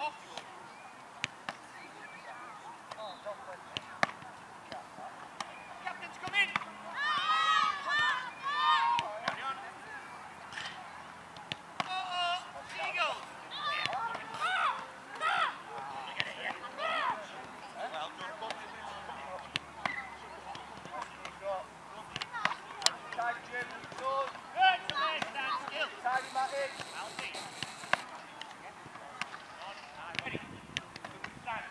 Captain's come in. Carry on. Seagulls. Well done, Bob. Tidy, Jim. Good. Good, stand still. Tidy, Matty. Alfie. Ready. Stand.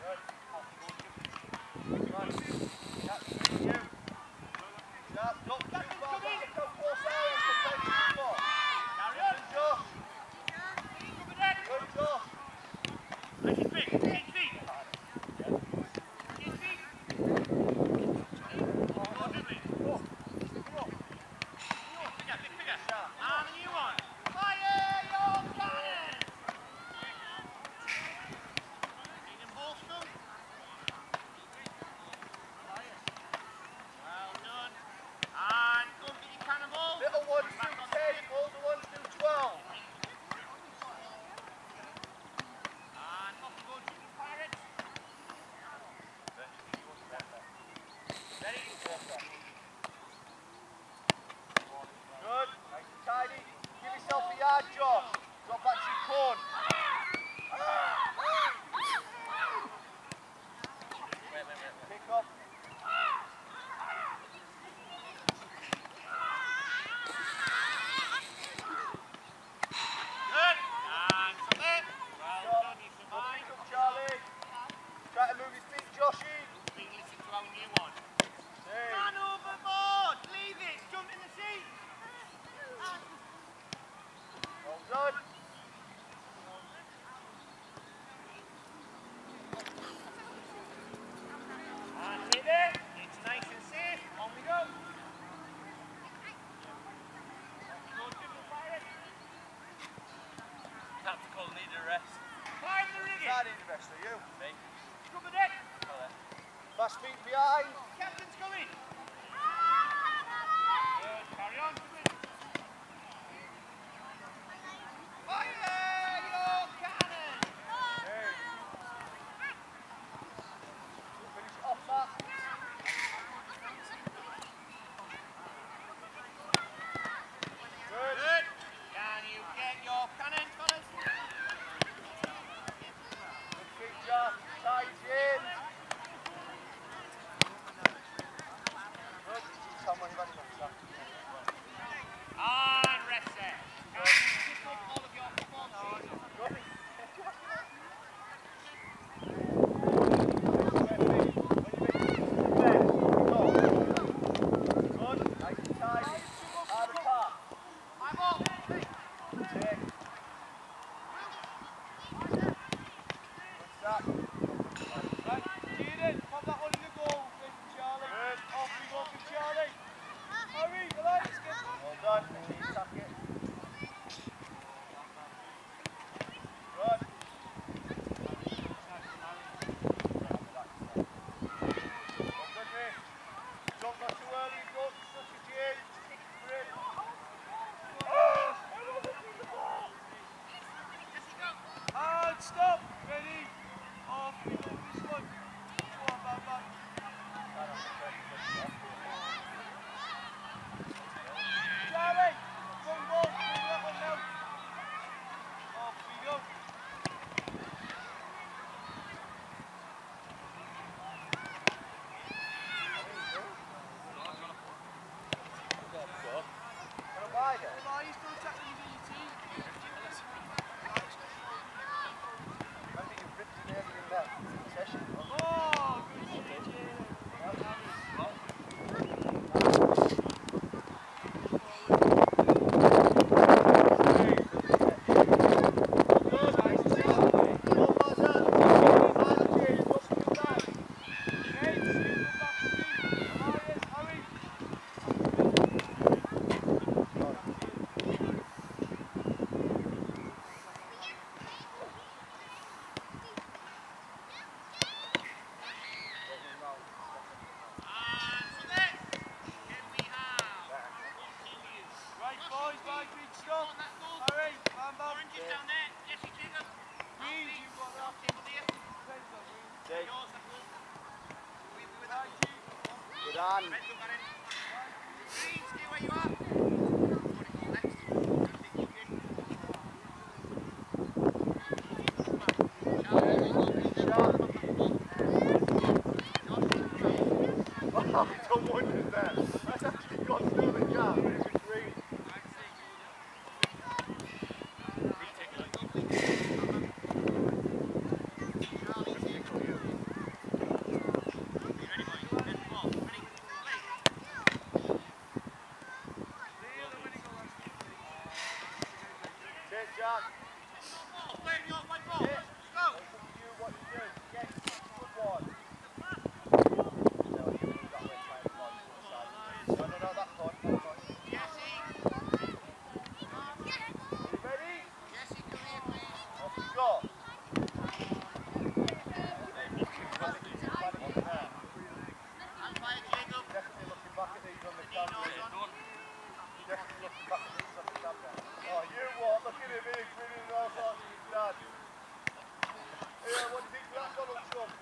You. Sharp. Don't too far back. Don't force out. Carry on. Josh. Cover that. Good, Josh. Nice and big. Big feet. Big feet. Go dribbling. Big figure. And a new one. Fire your cannon. Needing ball still. Well done. And go and get your cannonball. Little ones do 10. Older ones do 12. And off you go, Chicken Pirates. Ready? Good. Nice and tidy. Give yourself a yard, Josh. Drop back to your corn. Pick up. Good. And submit. Well done, you survived. Pick up, Charlie. Try to move your feet, Joshy. Bring listen to our new one. Hey. Man overboard. Leave it. Jump in the seat. Well done. And hit it. It's nice and safe. On we go. Go, Chicken Pirates. Tactical, need a rest. Climb the rigging. I need the rest of you. Me? Cover deck. Fast feet behind. Captain's coming. Good. Carry on. Fire your cannon. Hey. Finish it off, Matt. Good. Good. Can you get your cannon, fellas? Good feet, Josh. Tidy in. Good. Tell me when you've had enough, Sam. See? Good on. Green, stay where you are. Oh, done wonders there. That's actually gone through the gap. It was green. Cheers, Jack. Play your white ball. Yeah. Go. It's up to you what you do. Yes, good one. No, that's fine. That's fine. Jesse. Are you ready? Jesse, come here, please. Off you go. Umpire Jacob. Definitely looking back at these on the camera. Definitely looking back at these on the camera. Oh, you what? Look at him here, grinning and all sorts of his dad. Here, what do you think of that, Donald Trump?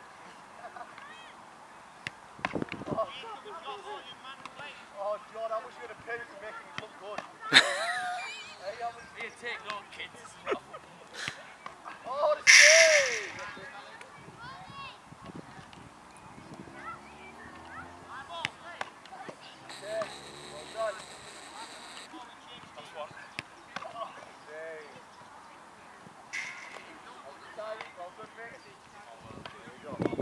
Oh, Jacob, you've got all your man play. oh, John, how much are you going to pay for making him look good? Hey, how much? Here, take no kids. Oh, the save! Okay, well done. That's one. Save. Well done, mate. Here we go.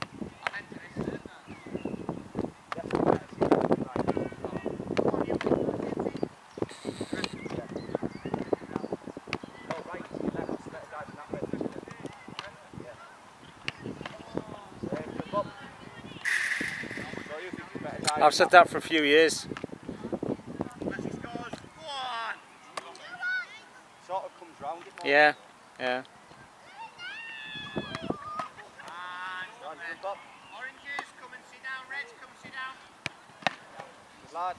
I've said that for a few years. Messi scores. Go on. Sort of comes round it more. Yeah, yeah. And Right, good Bob. oranges, come and sit down. Reds, come sit down. Good lad.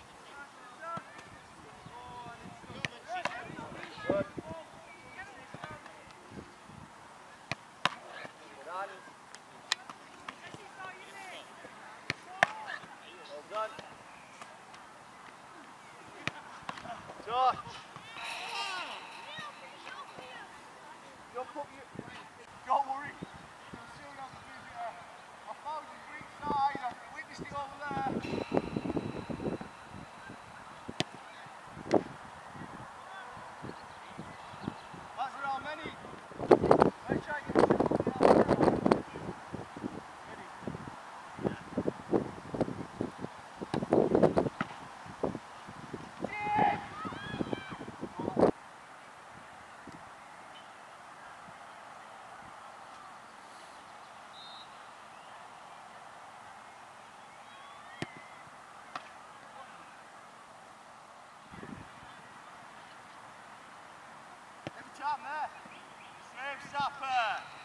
Good. Good on. Well done. Josh. Don't worry. You'll soon have to visit her. I found his weak side. I witnessed it over there. That's around many. Let's try and get this. Every time there. Slave Sapper.